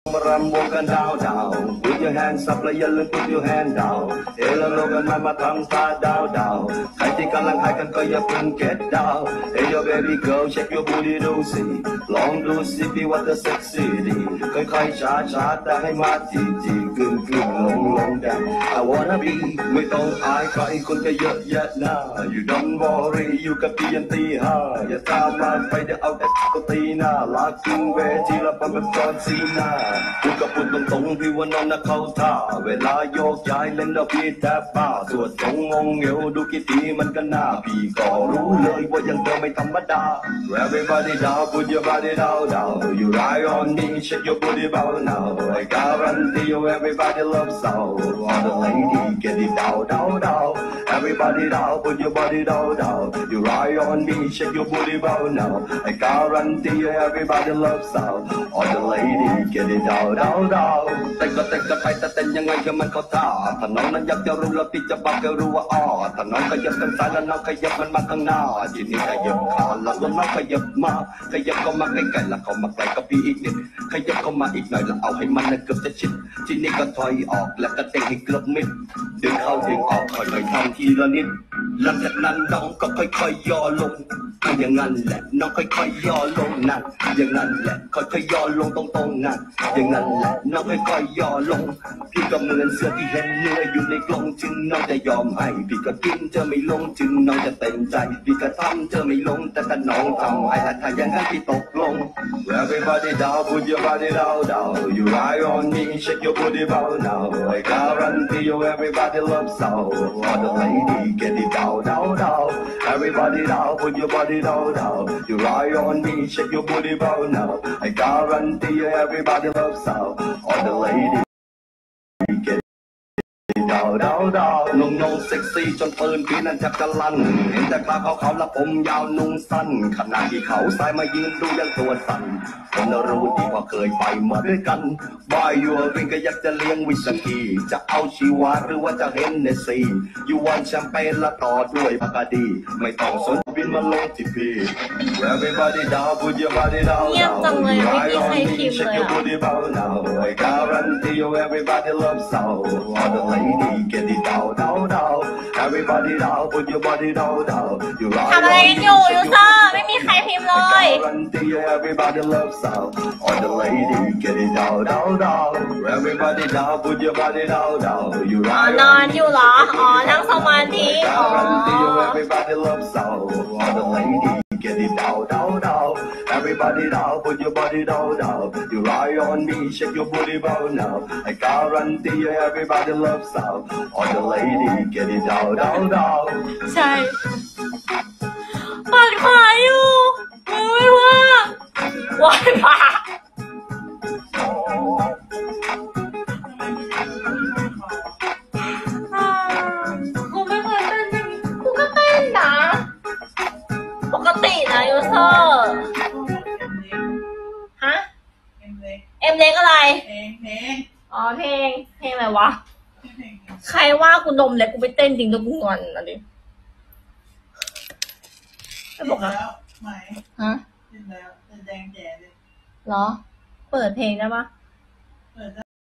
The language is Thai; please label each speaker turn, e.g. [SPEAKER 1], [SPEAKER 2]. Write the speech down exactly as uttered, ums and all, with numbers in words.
[SPEAKER 1] Run, walk and down, down. Put your hands up, like yellow, put your hand down. Hello, Logan, mama, come start down, down. ใครที่กำลังหายกันก็อย่าเพิ่ง get down. Hey, your baby girl, check your booty, do see. ลองดูสิพี่ว่าเธอ sexy ดีค่อยๆช้าๆแต่ให้มาทีทีกึ่งกึ่งลงลงแดง I wanna be ไม่ต้องอายใครคนก็เยอะแยะนะ You don't worry อยู่กับพี่ยันตีห้าอย่าตามมาไปเดี๋ยวเอาแต่ก็ตีหน้าลากขึ้นเวทีแล้วปั๊มแบบจอนซีน่าพูดกับพูดตรงๆพี่ว่าน้องน่ะเข้าท่าเวลาโยกย้ายเล่นแล้วพี่แทบบ้าสวดทรงงงเอวดูกี่ทีมันก็น่าพี่ก็รู้เลยว่ายังเธอไม่ธรรมดา Everybody down put your body down down You ride on me shake your booty bow now I guarantee you everybody loves soul All the ladies get it down down down Everybody down put your body down down You ride on me shake your booty bow now I guarantee you everybody loves soul All the ladies get it down down down เต้นก็เต้นกันไปแต่เต้นยังไงก็มันเข้าท่าถ้าน้องนั้นอยากจะรู้แล้วพี่จะบอกให้รู้ว่าอ้อถ้าน้องขยับทางซ้ายแล้วน้องขยับมันมาข้างหน้าทีนี้ขยับขาแล้วน้องขยับมาขยับเข้ามาใกล้ๆแล้วเข้ามาใกล้กับพี่อีกนิดขยับเข้ามาอีกหน่อยแล้วเอาให้มันเกือบจะชิดทีนี้ก็ถอยออกแล้วก็เต้นให้เกือบมิดดึงเข้าดึงออกค่อยๆทำทีละนิดหลังจากนั้นน้องก็ค่อยๆย่อลงอย่างนั้นแหละน้องค่อยๆย่อลงนั่นอย่างนั้นแหละค่อยๆย่อลงตรงๆนั่นอย่างนั้นแหละน้องค่อยๆย่อลงพี่ก็เหมือนเสือที่เห็นเนื้ออยู่ในกรงจึงน้องจะยอมให้พี่ก็กินเธอไม่ลงจึงน้องจะเต็มใจพี่ก็ทำเธอไม่ลงแต่ถ้าน้องทำให้ถ้าอย่างนั้นพี่ตกลง Everybody down put your body down down You ride on me shake your booty bow now I guarantee you everybody loves soul All the ladies get it down down down Everybody down put your body down down You ride on me shake your booty bow now I guarantee you everybody loves soul All the ladies getดาวดาวดาวนุ่งนุ่งเซ็กซี่จนปืนพี่นั้นแทบจะลั่นเห็นแต่ขาเขาเขาและผมยาวนุ่งสั้นขณะที่เขาสายมายืนดูยังตัวสั่นคนรู้ดีว่าเคยไปมาด้วยกันบายยัววิ่งก็อยากจะเลี้ยงวิสกี้จะเอาชีวาหรือว่าจะเห็นเนซียูวันแชมเปญและต่อด้วยปากาดีไม่ต้องสนบินมาลงที่พี่ Everybody down put your body down
[SPEAKER 2] เงียบจังเลยไม่มีใครพิมพ์เลยอ่ะ
[SPEAKER 1] I guarantee you everybody loves soul All the ladies get it down down down Everybody down put your body down down You ride
[SPEAKER 2] ทำอะไรกันอยู่ยูเซอร์ไม่มีใครพิมพ์เลย
[SPEAKER 1] guarantee you everybody loves soul All the ladies get it down down down Everybody down put your body down down You
[SPEAKER 2] อ๋อ
[SPEAKER 1] ride
[SPEAKER 2] นอนอยู่เหรออ๋อนั่งสมาธิอ๋อ
[SPEAKER 1] guarantee you everybody loves soul All the ladies get it down down down Everybody down put your body down down You ride on me shake your booty bow now I guarantee you everybody loves soul All the ladies get it down down down
[SPEAKER 2] ใช่เปิดขายอยู่มึงไม่ว่างวายป่ะกูไม่เคยเต้นอย่างนี้กูก็เต้นนะปกตินะยูเซอร์ฮะเอ็มเล็กอะไรเพลงอ๋อเพลงเพลงอะไรวะใครว่ากูนมเล็กกูไปเต้นจริงด้วยกูงอนนะดิไม่บอกนะไหมฮะเต้นแล้วแดงแจ๋เลยเหรอเปิดเพลงได้ปะ